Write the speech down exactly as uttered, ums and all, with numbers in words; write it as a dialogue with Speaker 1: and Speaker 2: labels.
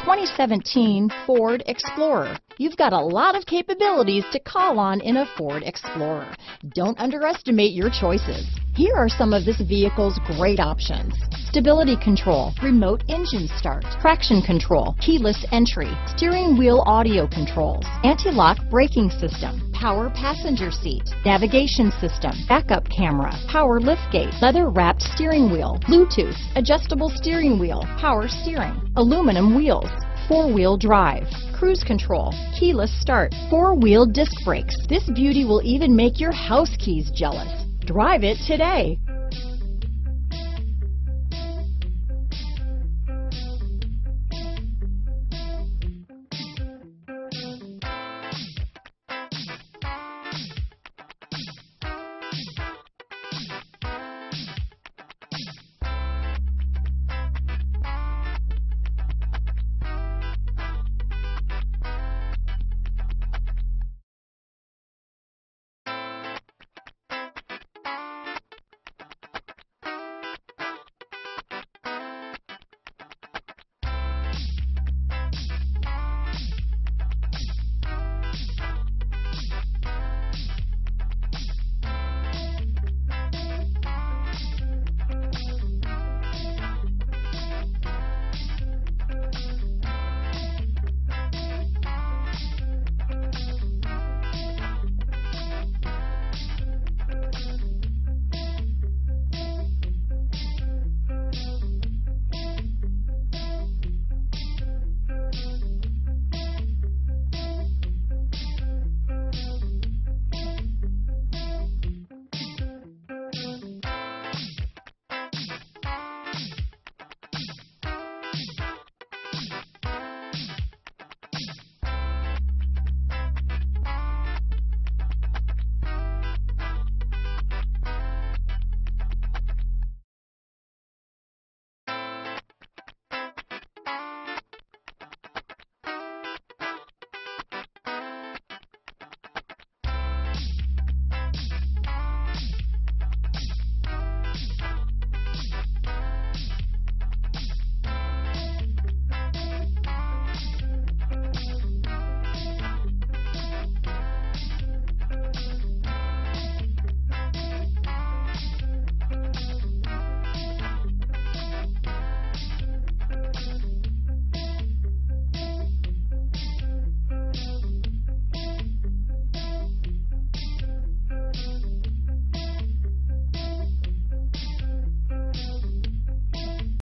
Speaker 1: twenty seventeen Ford Explorer. You've got a lot of capabilities to call on in a Ford Explorer. Don't underestimate your choices. Here are some of this vehicle's great options: stability control, remote engine start, traction control, keyless entry, steering wheel audio controls, anti-lock braking system, power passenger seat, navigation system, backup camera, power liftgate, leather-wrapped steering wheel, Bluetooth, adjustable steering wheel, power steering, aluminum wheels, four-wheel drive, cruise control, keyless start, four-wheel disc brakes. This beauty will even make your house keys jealous. Drive it today.